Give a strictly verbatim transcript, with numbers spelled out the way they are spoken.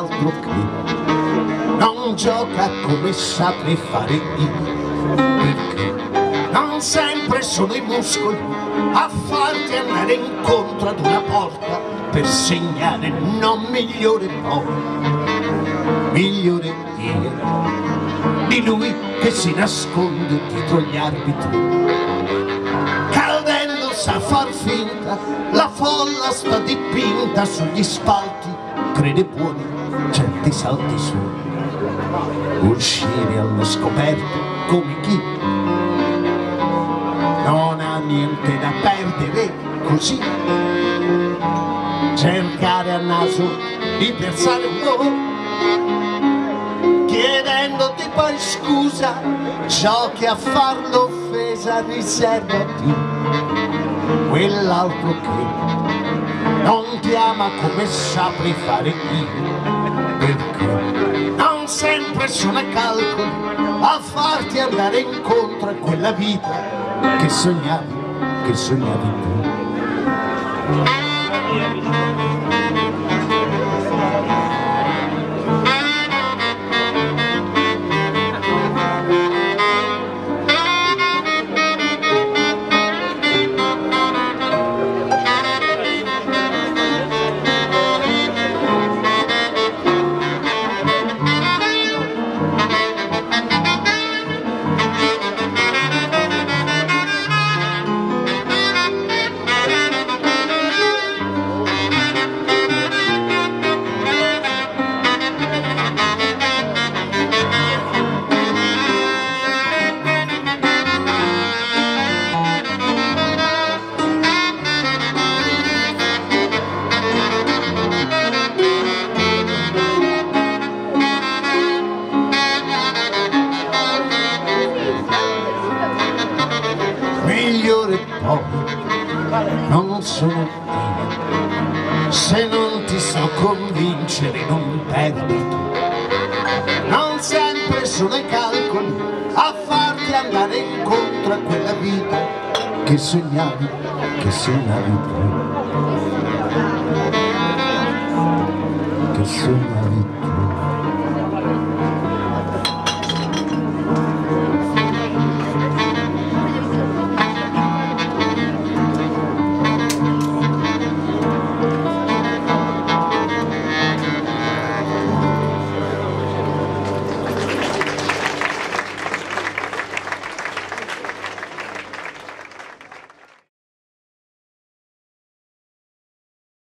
quell'altro che non gioca come saprei fare io, perché non sempre sono i muscoli a farti andare incontro ad una porta per segnare non migliore poi, migliore io di lui che si nasconde dietro gli arbitri. Caldendo sa far finta, la folla sta dipinta sugli spalti, crede buoni certi salti su, uscire allo scoperto come chi non ha niente da perdere, così cercare a naso di piazzare un no, chiedendoti poi scusa, giochi a far l'offesa, riservati quell'altro che non ti ama come saprei fare io, perché non sempre sono calcoli a farti andare incontro a quella vita che sognavi, che sognavi tu. Migliore poi non sono io, se non ti so convincere non perdi tu, non sempre sono i calcoli a farti andare incontro a quella vita che sognavi, che sognavi tu, che sognavi tu.